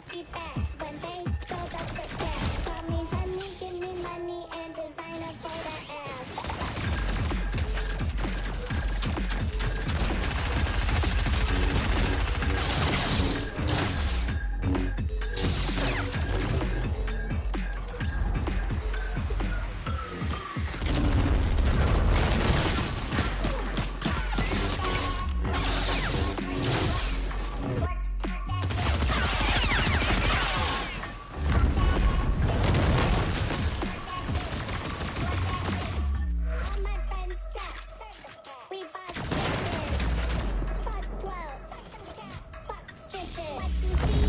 Gucci bags when they build up the cash. Call me honey, give me money and designer for the ass. Buck 12, buck stitches.